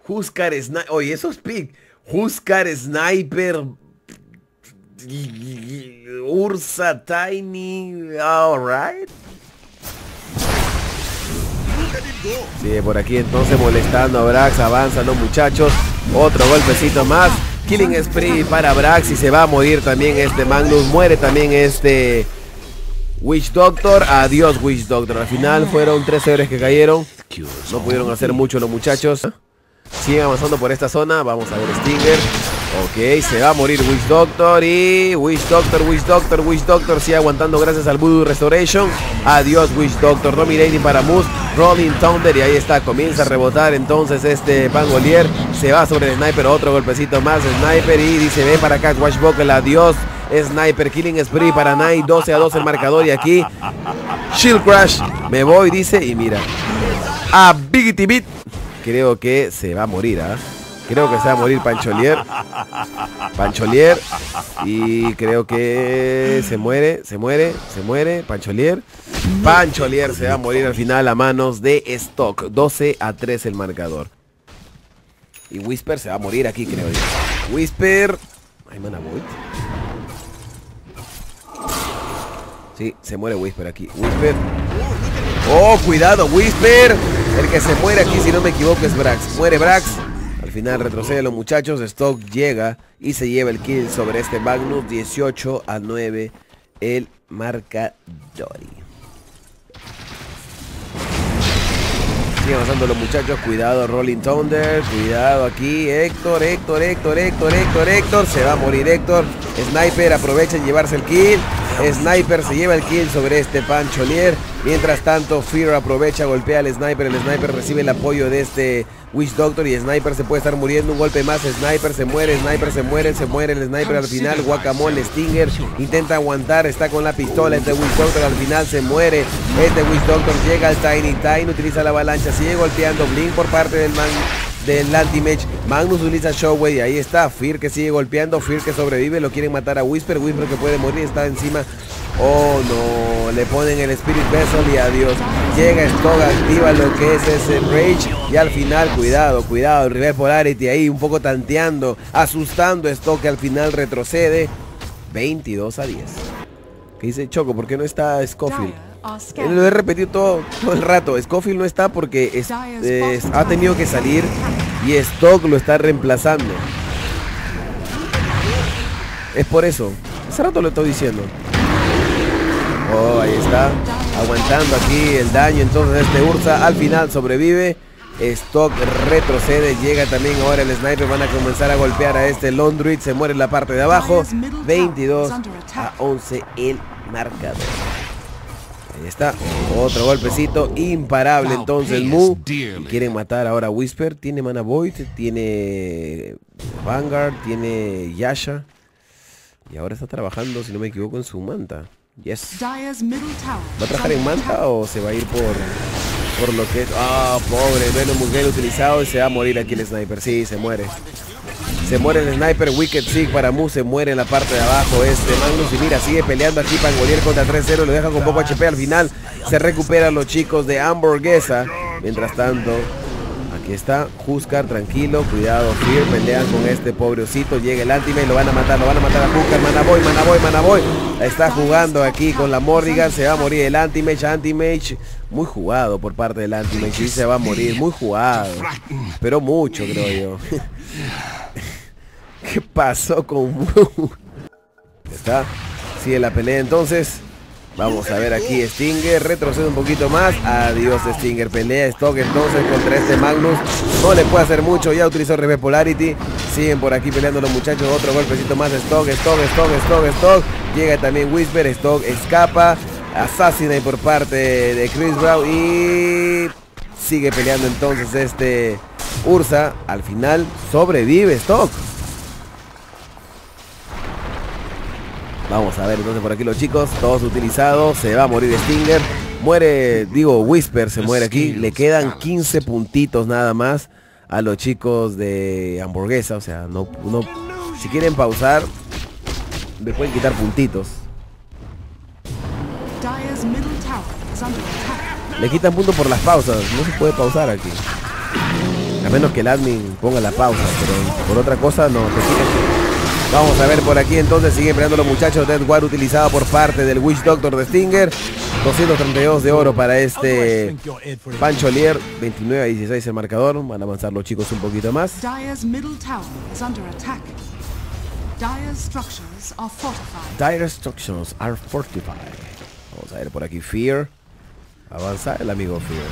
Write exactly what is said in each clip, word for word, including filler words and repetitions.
Huskar Sniper. Oye, esos pick. Huskar Sniper. Ursa Tiny. Alright. Sí, por aquí entonces molestando a Brax. Avanzan los muchachos. Otro golpecito más. Killing Spree para Brax. Y se va a morir también este Magnus. Muere también este Witch Doctor. Adiós Witch Doctor. Al final fueron tres héroes que cayeron. No pudieron hacer mucho los muchachos. Siguen avanzando por esta zona. Vamos a ver Stinger. Ok, se va a morir Witch Doctor. Y Witch Doctor, Witch Doctor, Witch Doctor sigue aguantando gracias al Voodoo Restoration. Adiós Witch Doctor. Dominating para Moose. Rolling Thunder. Y ahí está, comienza a rebotar entonces este Pangolier. Se va sobre el Sniper. Otro golpecito más Sniper. Y dice, ven para acá Swashbuckle. Adiós Sniper. Killing Spree para Knight. doce a dos el marcador. Y aquí Shield Crash. Me voy, dice. Y mira, a Biggity Beat. Creo que se va a morir, ¿ah? ¿eh? Creo que se va a morir Pancholier. Pancholier. Y creo que se muere, se muere, se muere. Pancholier. Pancholier se va a morir al final a manos de Stock. doce a tres el marcador. Y Whisper se va a morir aquí, creo yo. Whisper. Ay, mana, voy. Sí, se muere Whisper aquí. Whisper. Oh, cuidado, Whisper. El que se muere aquí, si no me equivoco, es Brax. Muere Brax. Al final retrocede los muchachos. Stock llega y se lleva el kill sobre este Magnus. dieciocho a nueve el marcador. Siguen avanzando los muchachos. Cuidado, Rolling Thunder. Cuidado aquí. Héctor, Héctor, Héctor, Héctor, Héctor, Héctor. Se va a morir Héctor. Sniper aprovecha en llevarse el kill. Sniper se lleva el kill sobre este Pancholier. Mientras tanto, Fear aprovecha, golpea al Sniper. El Sniper recibe el apoyo de este Witch Doctor. Y Sniper se puede estar muriendo. Un golpe más. Sniper se muere. Sniper se muere. Se muere el Sniper al final. Guacamole. Stinger intenta aguantar. Está con la pistola. Este Witch Doctor al final se muere. Este Witch Doctor llega al Tiny. Tiny utiliza la avalancha. Sigue golpeando. Blink por parte del man. Del Anti-Mage. Magnus utiliza Shockwave. Y ahí está Fear que sigue golpeando. Fear que sobrevive. Lo quieren matar a Whisper. Whisper que puede morir. Está encima. Oh no. Le ponen el Spirit Vessel y adiós. Llega Stock. Activa lo que es ese Rage. Y al final, cuidado, cuidado. El Reverse Polarity ahí un poco tanteando. Asustando a Stock que al final retrocede. veintidós a diez. ¿Qué dice Choco? ¿Por qué no está Scofield? Lo he repetido todo, todo el rato. Scofield no está porque es, es, ha tenido que salir y Stock lo está reemplazando. Es por eso. Hace rato lo estoy diciendo. Oh, ahí está. Aguantando aquí el daño. Entonces este Ursa al final sobrevive. Stock retrocede. Llega también ahora el Sniper. Van a comenzar a golpear a este Lone Druid. Se muere en la parte de abajo. veintidós a once el marcador. Ahí está, otro golpecito imparable entonces Mu. Y quieren matar ahora a Whisper. Tiene Mana Void, tiene Vanguard, tiene Yasha. Y ahora está trabajando, si no me equivoco, en su manta. Yes. ¿Va a trabajar en manta o se va a ir por, por lo que es? Ah, oh, pobre, Venom Muguel utilizado y se va a morir aquí el Sniper. Sí, se muere. Se muere el Sniper. Wicked Sig para Mu. Se muere en la parte de abajo este Magnus. Y mira, sigue peleando aquí Pangolier contra tres cero. Lo deja con poco H P. Al final se recuperan los chicos de Hamburguesa. Mientras tanto, aquí está Huskar, tranquilo. Cuidado, Fear. Pelean con este pobre osito. Llega el Anti-Mage. Lo van a matar. Lo van a matar a Huskar. Manaboy, Manaboy, Manaboy. Está jugando aquí con la Morrigan. Se va a morir el Anti-Mage. Anti-Mage. Muy jugado por parte del Anti-Mage. Sí, se va a morir. Muy jugado. Pero mucho, creo yo. ¿Qué pasó con Mu? Está. Sigue la pelea entonces. Vamos a ver aquí Stinger. Retrocede un poquito más. Adiós Stinger. Pelea Stock entonces contra este Magnus. No le puede hacer mucho. Ya utilizó Reverse Polarity. Siguen por aquí peleando los muchachos. Otro golpecito más. Stock, Stock, Stock, Stock, Stock. Llega también Whisper. Stock escapa. Assassinate por parte de Chris Brown. Y sigue peleando entonces este Ursa. Al final sobrevive Stock. Vamos a ver entonces por aquí los chicos. Todos utilizados. Se va a morir Stinger. Muere, digo, Whisper se muere aquí. Le quedan quince puntitos nada más a los chicos de Hamburguesa. O sea, no, no, si quieren pausar, me pueden quitar puntitos. Le quitan puntos por las pausas. No se puede pausar aquí. A menos que el admin ponga la pausa, pero por otra cosa no, te siguen. Vamos a ver por aquí entonces, siguen peleando los muchachos. Death Guard utilizado por parte del Witch Doctor de Stinger. doscientos treinta y dos de oro para este Pancholier. veintinueve a dieciséis el marcador. Van a avanzar los chicos un poquito más. Dire's middle tower is under attack. Dire's structures are fortified. Dire's structures are fortified. Vamos a ver por aquí Fear. Avanza el amigo Fear.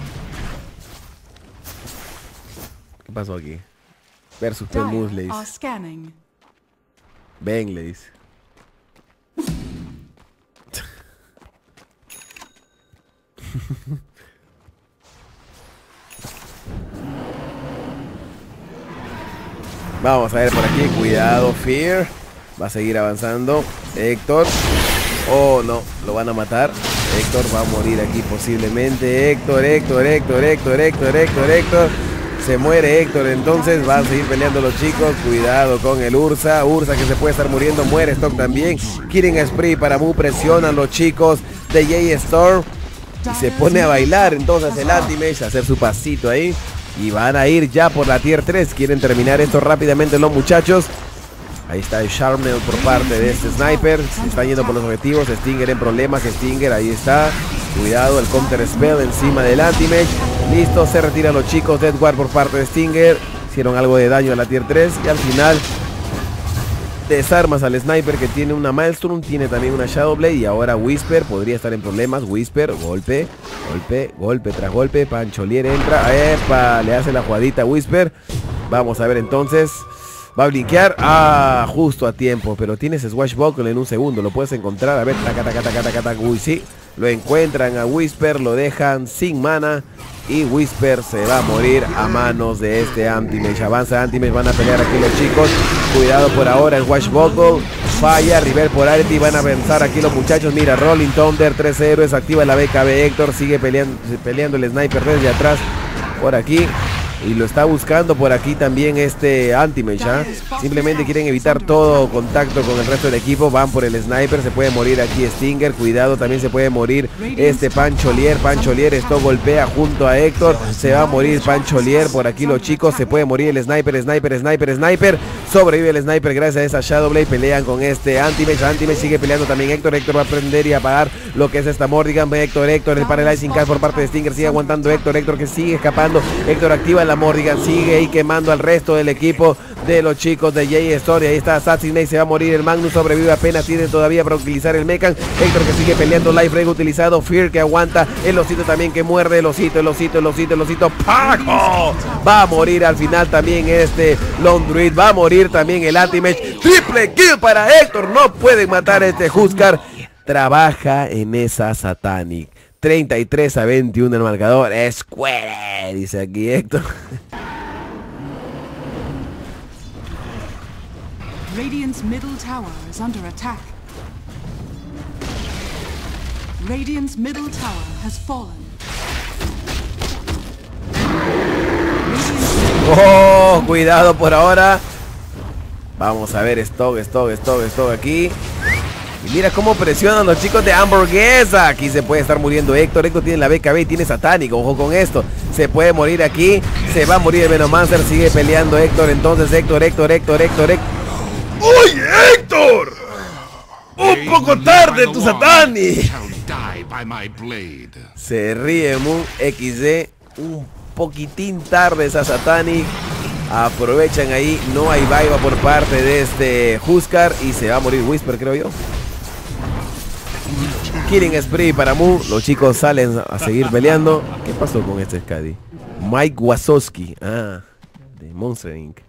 ¿Qué pasó aquí? Versus Pemus le dice. Ven, le dice. Vamos a ver por aquí. Cuidado, Fear. Va a seguir avanzando. Héctor. Oh, no. Lo van a matar. Héctor va a morir aquí posiblemente. Héctor, Héctor, Héctor, Héctor, Héctor, Héctor, Héctor. Se muere Héctor, entonces van a seguir peleando los chicos. Cuidado con el Ursa. Ursa que se puede estar muriendo. Muere Stock también. Killing Spree para Mu. Presionan los chicos de Jay Storm. Y se pone a bailar entonces el Anti-Mage. A hacer su pasito ahí. Y van a ir ya por la tier tres. Quieren terminar esto rápidamente los muchachos. Ahí está el Charmel por parte de este Sniper. Se están yendo por los objetivos. Stinger en problemas. Stinger, ahí está. Cuidado, el Counter Spell encima del Anti-Mage. Listo, se retiran los chicos. Death Guard por parte de Stinger. Hicieron algo de daño a la tier tres. Y al final desarmas al Sniper que tiene una Maelstrom. Tiene también una Shadow Blade. Y ahora Whisper podría estar en problemas. Whisper, golpe, golpe, golpe tras golpe. Pancholier entra. ¡Epa! Le hace la jugadita a Whisper. Vamos a ver entonces. Va a blinkear. Ah, justo a tiempo. Pero tienes Swashbuckle en un segundo. Lo puedes encontrar. A ver. Taca, taca, taca, taca, taca. Uy, sí. Lo encuentran a Whisper. Lo dejan sin mana. Y Whisper se va a morir a manos de este Anti-Mage. Avanza Anti-Mage. Van a pelear aquí los chicos. Cuidado por ahora el Swashbuckle. Falla. River por Arety. Van a avanzar aquí los muchachos. Mira, Rolling Thunder. Tres héroes. Activa la B K B. Héctor sigue peleando, peleando el Sniper desde atrás. Por aquí. Y lo está buscando por aquí también este Anti-Mage, ¿eh? Simplemente quieren evitar todo contacto con el resto del equipo. Van por el Sniper, se puede morir aquí Stinger. Cuidado, también se puede morir este Pancholier. Pancholier, esto golpea junto a Héctor. Se va a morir Pancholier. Por aquí los chicos, se puede morir el Sniper, Sniper, Sniper, Sniper. Sobrevive el Sniper gracias a esa Shadow Blade. Pelean con este Anti-Mage. Anti-Mage sigue peleando también Héctor. Héctor va a prender y apagar lo que es esta Morrigan. Héctor, Héctor, el Paralyzing Cast por parte de Stinger. Sigue aguantando Héctor, Héctor que sigue escapando. Héctor activa la Morrigan, sigue ahí quemando al resto del equipo de los chicos de Jay Story. Ahí está Assassinate, se va a morir el Magnus, sobrevive apenas, tiene todavía para utilizar el Mechan. Héctor que sigue peleando, Life Break utilizado, Fear que aguanta, el osito también que muerde, el osito, el osito, el osito, el osito, ¡Paco! Va a morir al final también este Lone Druid, va a morir también el Anti-Mage. Triple kill para Héctor, no pueden matar a este Huskar. Trabaja en esa Satanic. treinta y tres a veintiuno el marcador. Square, dice aquí Héctor. Radiant's middle tower is under attack. Radiant's middle tower has fallen. Oh, cuidado por ahora. Vamos a ver, stock, stock, stock, stock aquí. Y mira cómo presionan los chicos de Hamburguesa. Aquí se puede estar muriendo Héctor. Héctor tiene la B K B y tiene Satánico. Ojo con esto. Se puede morir aquí. Se va a morir el Venomancer. Sigue peleando Héctor. Entonces Héctor, Héctor, Héctor, Héctor, Héctor. ¡Uy, Héctor! Un poco tarde tu Satanic. Se ríe Moon X D. Un poquitín tarde esa Satanic. Aprovechan ahí. No hay Vaiva por parte de este Huskar. Y se va a morir Whisper, creo yo. Killing Spree para Mu. Los chicos salen a seguir peleando. ¿Qué pasó con este Skadi? Mike Wazowski. Ah, de Monster incorporated.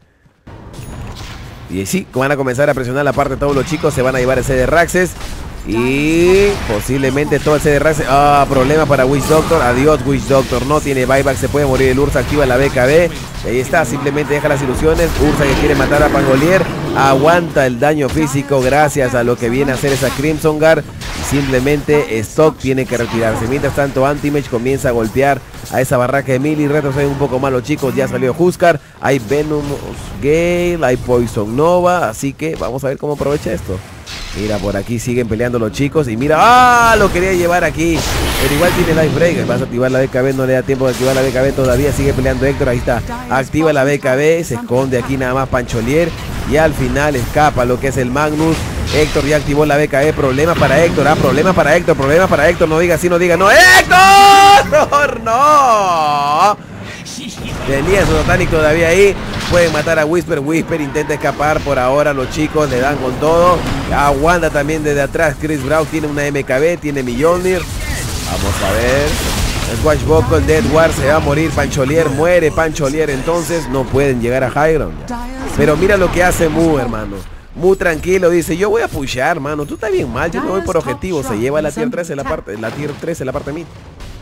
Y sí, van a comenzar a presionar la parte de todos los chicos. Se van a llevar ese de Raxes. Y posiblemente todo el C D R. Ah, problema para Witch Doctor. Adiós Witch Doctor. No tiene buyback. Se puede morir el Ursa. Activa la B K B. Ahí está. Simplemente deja las ilusiones. Ursa que quiere matar a Pangolier. Aguanta el daño físico gracias a lo que viene a hacer esa Crimson Guard. Simplemente Stock tiene que retirarse. Mientras tanto Anti-Mage comienza a golpear a esa barraca de Mili. Retroceden un poco más los chicos. Ya salió Huskar. Hay Venomous Gale. Hay Poison Nova. Así que vamos a ver cómo aprovecha esto. Mira, por aquí siguen peleando los chicos. Y mira, ¡ah! Lo quería llevar aquí. Pero igual tiene Life Break. Vas a activar la B K B, no le da tiempo de activar la B K B todavía. Sigue peleando Héctor, ahí está. Activa la B K B, se esconde aquí nada más Pancholier. Y al final escapa lo que es el Magnus. Héctor ya activó la B K B. Problema para Héctor, ah, problema para Héctor, problema para Héctor. No diga así, no diga no. ¡Héctor! ¡No! Tenía su Satanic todavía ahí. Pueden matar a Whisper. Whisper intenta escapar por ahora. Los chicos le dan con todo. Aguanta también desde atrás. Chris Brown tiene una M K B. Tiene Mjolnir. Vamos a ver. Swashbuckle, Dead War se va a morir. Pancholier muere. Pancholier entonces no pueden llegar a High Ground. Pero mira lo que hace Mu, hermano. Muy tranquilo, dice, yo voy a pushear, hermano. Tú estás bien mal, yo no voy por objetivo. Se lleva la tier tres en la parte, la tier tres en la parte mid.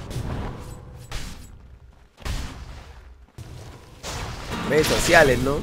Redes sociales, ¿no?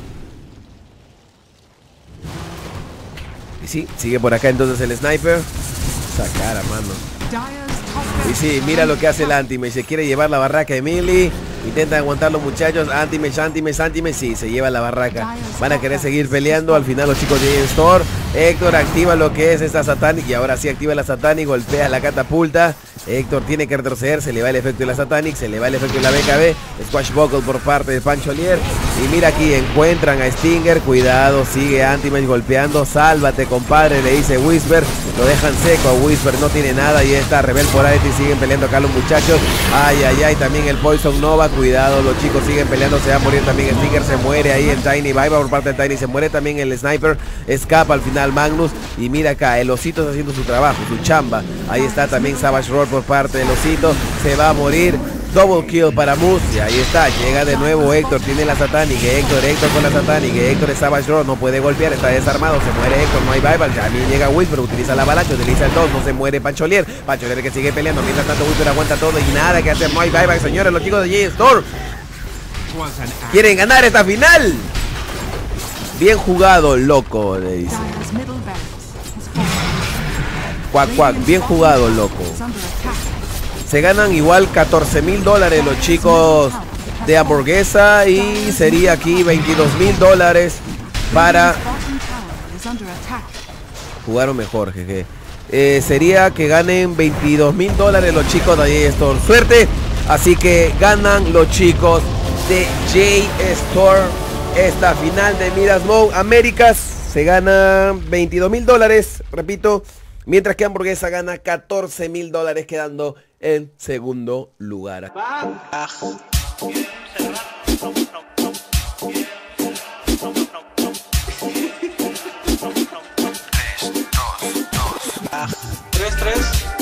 Y sí, sigue por acá entonces el sniper. Esa cara, mano. Y sí, mira lo que hace el Anti-Mage. Se quiere llevar la barraca de Millie. Intentan aguantar los muchachos. Anti-Mage, Anti-Mage, Anti-Mage. Sí, se lleva la barraca. Van a querer seguir peleando. Al final los chicos de Store. Héctor activa lo que es esta Satanic. Y ahora sí activa la Satanic. Golpea la catapulta. Héctor tiene que retroceder. Se le va el efecto de la Satanic. Se le va el efecto de la B K B. Swashbuckle por parte de Pancholier. Y mira aquí, encuentran a Stinger. Cuidado, sigue Anti-Mage golpeando. Sálvate, compadre, le dice Whisper. Lo dejan seco a Whisper. No tiene nada. Y está Rebel por ahí. Y siguen peleando acá los muchachos. Ay, ay, ay. También el Poison Nova. Cuidado, los chicos siguen peleando. Se va a morir también Stinger. Se muere ahí el Tiny. Viva por parte del Tiny. Se muere también el Sniper. Escapa al final Magnus. Y mira acá, el Osito está haciendo su trabajo, su chamba. Ahí está también Savage Roar por parte del Osito. Se va a morir. Double kill para Moose. Y ahí está, llega de nuevo Héctor. Tiene la Satanic. Héctor, Héctor con la Satanic. Héctor es Savage Roar. No puede golpear, está desarmado. Se muere Héctor, no hay Vival. También llega Whisper, utiliza la avalancha, utiliza el dos. No se muere Pancholier. Pancholier que sigue peleando. Mientras tanto Whisper aguanta todo y nada que hacer. No hay Vival, señores. Los chicos de J-Store quieren ganar esta final. Bien jugado, loco, le dice. Cuac, cuac, bien jugado, loco. Se ganan igual catorce mil dólares los chicos de Hamburguesa. Y sería aquí veintidós mil dólares para... Jugaron mejor, jeje. Eh, sería que ganen veintidós mil dólares los chicos de J-Store. Suerte. Así que ganan los chicos de J-Store esta final de Midas Mode Américas. Se gana veintidós mil dólares, repito. Mientras que Hamburguesa gana catorce mil dólares, quedando en segundo lugar. tres tres